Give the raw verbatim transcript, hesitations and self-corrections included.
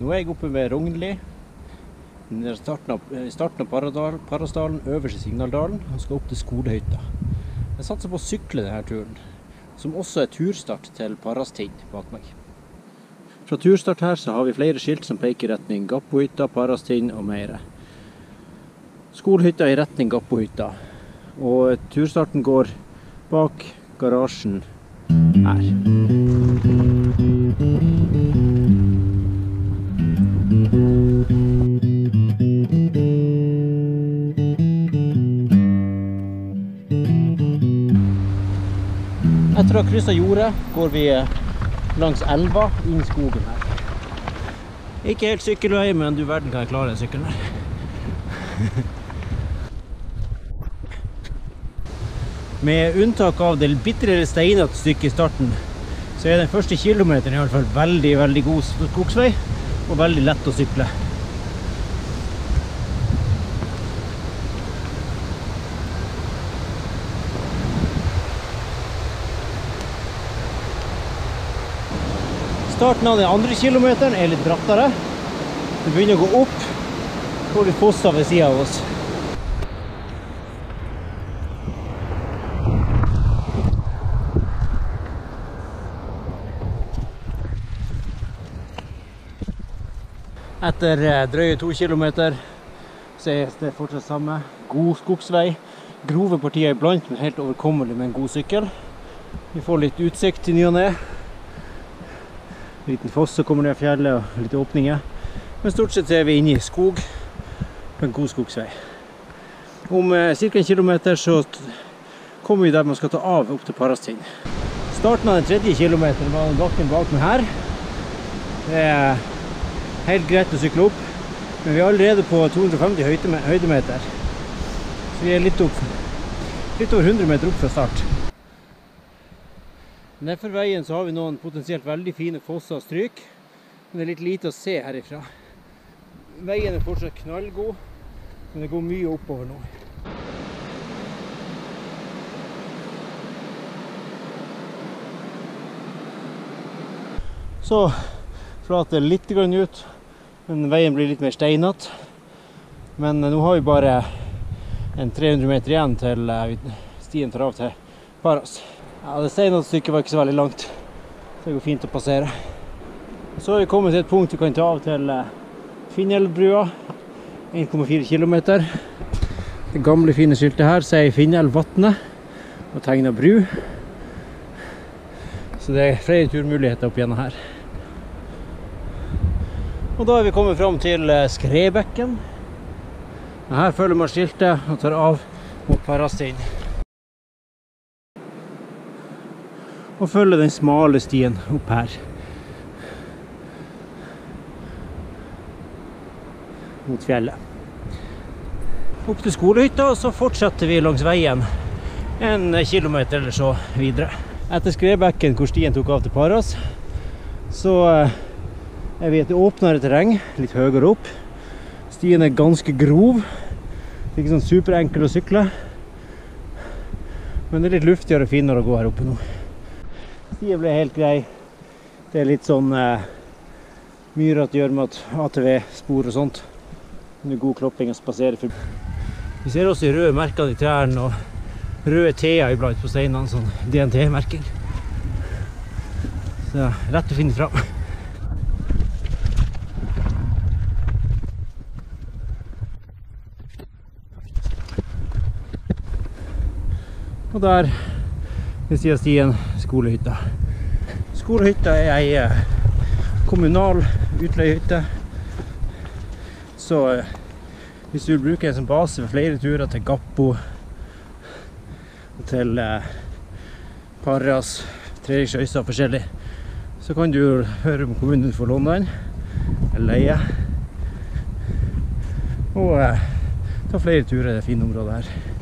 Nå er jeg oppe ved Rognli, i starten av, starten av Paradal, Parasdalen, øverst i Signaldalen, og skal opp til Skolhøyta. Jeg satser på å sykle denne turen, som også er turstart til Parastind bak meg. Fra turstart her så har vi flere skilt som peker i retning Gappohytta, Parastind og Meire. Skolhytta i retning Gappohytta, og turstarten går bak garasjen her. Etter å ha krysset jordet går vi langs elva inn i skogen her. Ikke helt sykkelvei, men du verden kan jeg klare sykkelen her. Med unntak av det bittere steinete stykket i starten, så er den første kilometeren i hvert fall veldig, veldig god skogsvei, og veldig lett å sykle. Starten av den andre kilometeren er litt brattere. Det begynner å gå opp, og litt fosser ved siden av oss. Etter drøye to kilometer så er det fortsatt samme. God skogsvei, grove partier iblant, men helt overkommelig med en god sykkel. Vi får litt utsikt til ny og ned. En liten foss som kommer ned fjellet og litt åpninger. Men stort sett er vi inne i skog på en god skogsvei. Om cirka en kilometer så kommer vi der man skal ta av opp til Parastind. Starten av den tredje kilometeren var den bakken bak meg her. Det er helt greit å sykle opp, men vi er allerede på to hundre og femti høydemeter. Så vi er litt opp, litt over hundre meter opp fra start. Nedfor veien så har vi noen potensielt veldig fine fosser og stryk, men det er litt lite å se herifra. Veien er fortsatt knallgod, men det går mye oppover nå. Så flater det litt grann ut, men veien blir litt mer steinete. Men nå har vi bare en tre hundre meter igjen til stien tar av til Paras. Ja, det steinete stykket var ikke så veldig langt, så det går fint å passere. Så har vi kommet til et punkt vi kan ta av til Finnelvbrua, en komma fire kilometer. Det gamle fine skiltet her sier Finnelvatnet og tegner bru. Så det er flere turmuligheter opp gjennom her. Og da er vi kommet fram til Skrebekken. Her følger man skiltet og tar av mot Parastind. Og følger den smale stien opp her. Mot fjellet. Opp til Skolhøyta, og så fortsetter vi langs veien en kilometer eller så videre. Etter Skrebekken, hvor stien tok av til Paras, så er vi i et åpnere terreng, litt høyere opp. Stien er ganske grov. Det er ikke sånn superenkel å sykle. Men det er litt luftigere og finere å gå her oppe nå. Stien ble helt grei. Det er litt sånn eh, myrete gjørmete A T V-spor og sånt. Det er god klopping å spasere forbi. Vi ser også røde merker i trærne og røde T-er iblant på steinene, sånn D N T-merking. Så ja, rett å finne fram. Og der ved siden av stien Skolhøyta. Skolhøyta er en kommunal utleiehytte. Så hvis du vil bruke en som base for flere turer til Gappo, til Paras, Treriksøysa og forskjellig, så kan du høre om kommunen får låne den, eller leie. Og ta flere turer i det fine området her.